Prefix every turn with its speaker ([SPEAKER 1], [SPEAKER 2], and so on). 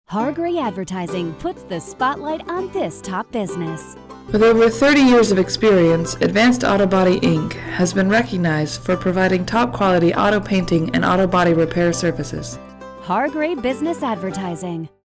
[SPEAKER 1] Hargray Advertising puts the spotlight on this top business.
[SPEAKER 2] With over 30 years of experience, Advanced Auto Body Inc. has been recognized for providing top-quality auto painting and auto body repair services.
[SPEAKER 1] Hargray Business Advertising.